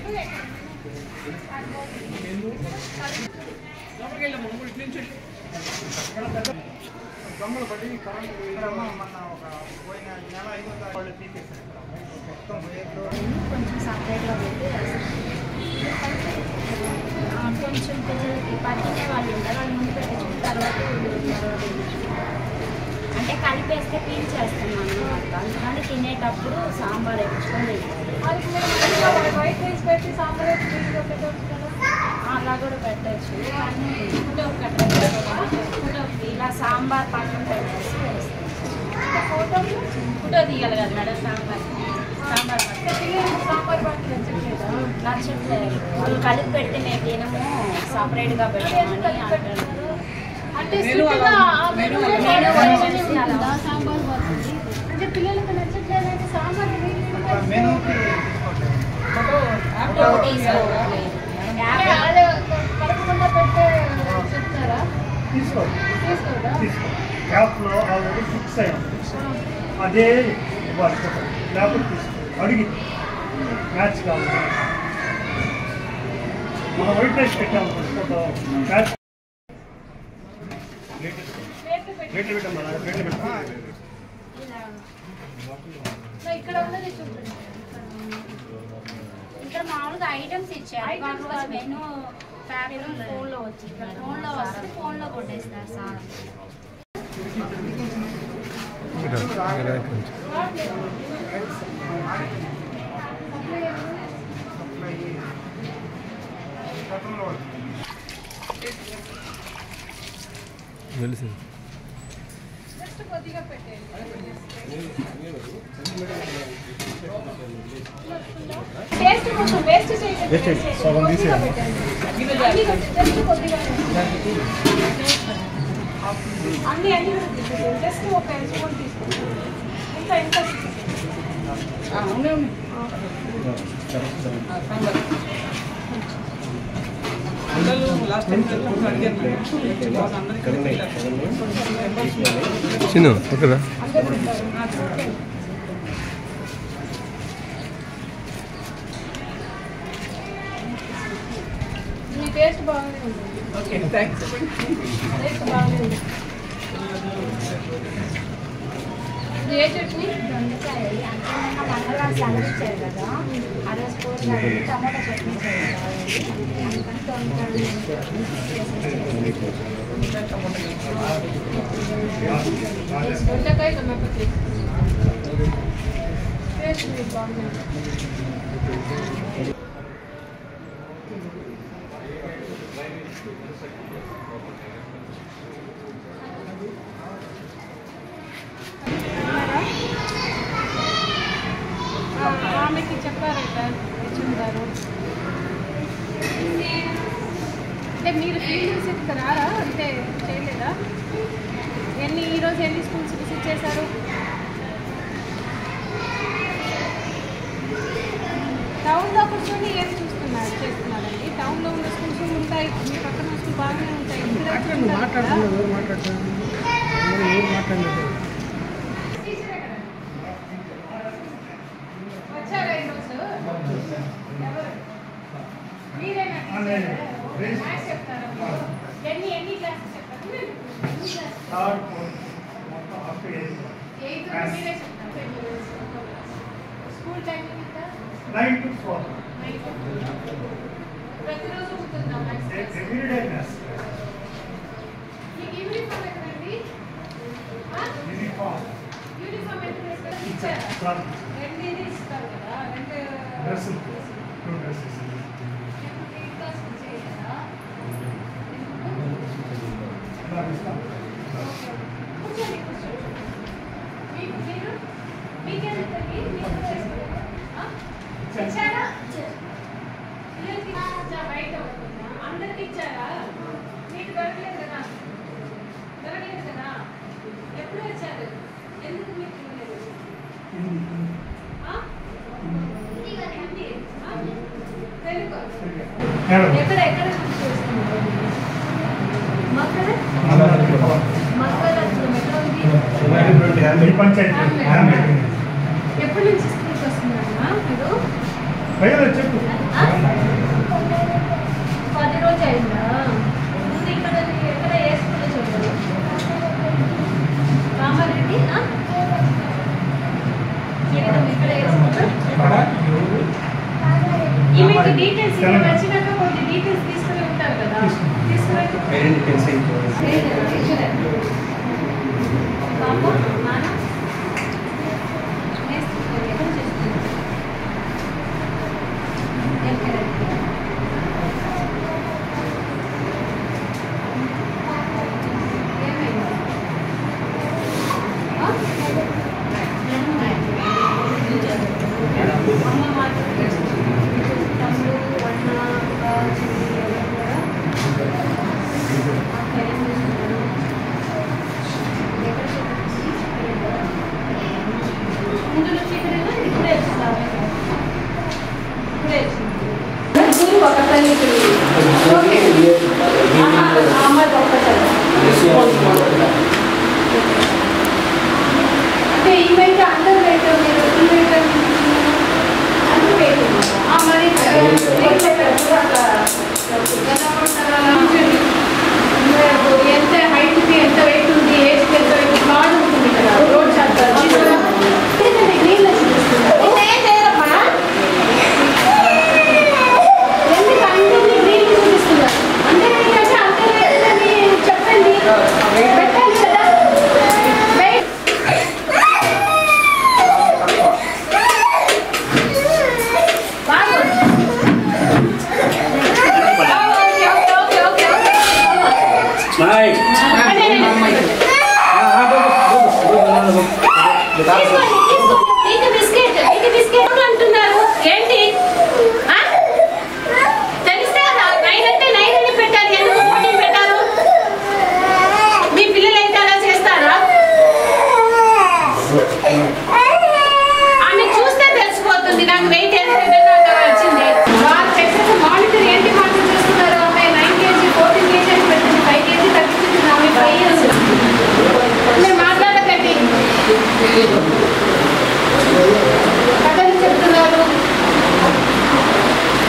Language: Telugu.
దొంగలు పడి కరెంట్ మన ఒక పోయిన నెల 5వ తారీఖు తీసేసారు మొత్తం కొంచెం సపరేట్గా పెట్టి కొంచెం పిల్లలకి పట్టినే వాళ్ళు ఉంటారు వాళ్ళు ముందు పెట్టచ్చు తర్వాత అంటే కలిపేస్తే పీల్ చేస్తున్నాను అన్నమాట అందుకని తినేటప్పుడు సాంబార్ వేసుకొని వైట్ రైస్ పెట్టి సాంబార్ అలా కూడా పెట్టచ్చు కానీ ఇలా సాంబార్ పక్కన పెట్టేసి ఫోటో తీయాలి కదా మేడం సాంబార్ నచ్చట్లేదు వాళ్ళు కలిపి పెడితే మేము తినము సపరేట్గా పెట్టామని అంటే సాంబార్ పోతుంది అంటే పిల్లలకు నచ్చట్లేదు అంటే సాంబార్ కలపకుండా పెట్టే చెప్తారా తీసుకోరా యాప్లో ఆల్రెడీ ఫిక్స్ అయ్యాం అదే ఇవ్వాలి లేకపోతే తీసుకో అడిగి మ్యాచ్ కావాలి మనం వైట్ రైస్ పెట్టాము ఫోటో మ్యాచ్ రేట్లు పెట్టాం రేట్లు పెట్టాం ఇక్కడ ఉన్నది చూడండి ఇక్కడ మామూలుగా ఐటమ్స్ ఇచ్చారు మెనూ ఫోన్లో వచ్చి ఫోన్లో వస్తే ఫోన్లో కొట్టేస్తారు సార్ కొద్దిగా పెట్టేది టేస్ట్ కోసం వేస్ట్ చేయండి సగం తీసేయండి అన్ని జస్ట్ ఒక స్పూన్ తీసుకోండి ఇంకా ఎంత చిన్న ఓకేనా మీ టేస్ట్ బాగానే ఉంది ఓకే థాంక్స్ టేస్ట్ బాగానే ఉంది ఏ చట్నీ దొండకాయ అంటే మంగళవారం సంగీచారు కదా ఆ రోజు కూరగాయలు టమాటా చట్నీ చేయాలి దొండకాయ టమాటా టేస్ట్ బాగుంది ఆమెకి చెప్పారట వచ్చుంటారు అంటే మీరు ఫీల్డ్ విజిట్కి రారా అంటే చేయలేదా ఈరోజు ఎన్ని స్కూల్స్ విజిట్ చేశారు టౌన్లో కూర్చొని ఏం చేస్తున్నారండి టౌన్లో ఉన్న స్కూల్స్ ఉంటాయి మీ పక్కన స్కూల్ బాగానే ఉంటాయి వచ్చారా ఈరోజు ఎవరు మీరేనా చెప్తారా ఎన్ని క్లాసెస్ చెప్తారు మీరే చెప్తారు స్కూల్ టైమింగ్ ఎంత 9 to 4 ప్రతిరోజు ఉంటుందా ఎవ్రీడే క్లాస్ మీకు యూనిఫామ్ ఎక్కడండి యూనిఫామ్ ఎక్కడ ఇచ్చారా రెండు ఇస్తారు కదా రెండు డ్రెస్సులు 2 డ్రెస్సెస్ కూర్చోండి మీరు మీకెందుకండి ఇచ్చారా పిల్లలకి బయట అందరికి ఇచ్చారా మీకు దొరకలేదు కదా ఎప్పుడు వచ్చారు ఎందుకు మీకు తెలుగు ఎక్కడ ఎప్పటి నుంచి స్కూల్కి వస్తున్నారమ్మా మీరు చెప్పు డీటెయిల్స్ వచ్చినాక కొన్ని డీటెయిల్స్ తీసుకుని ఉంటారు కదా అంటే ఈవెంట్ అందరూ పెట్టారు మీరు ఈవెంట్ అందరూ పెట్టారు మరి ఎంత హైట్కి ఎంత వెయిట్ ఉంది ఏజ్కి ఎంత వెయిట్ బాగా ఉంటుంది కదా రోడ్ చేస్తారు అంటున్నారు ఏంటి తెలిస్తే నైన్ అంటే నైన్ అని పెట్టారు ఎందుకు 14 పెట్టారు మీ పిల్లలు అయితే అలా చేస్తారా ఆమె చూస్తే తెలిసిపోతుంది నాకు వెయిట్ ఎంత వచ్చింది వాళ్ళు చెప్పేసి మానిటర్ ఏంటి మానిటర్ చేస్తున్నారు ఆమె 9 kg 14 kg అని పెట్టింది 5 kg తగ్గించుకుంటుంది ఆమె 5 years నేను మాట్లాడకండి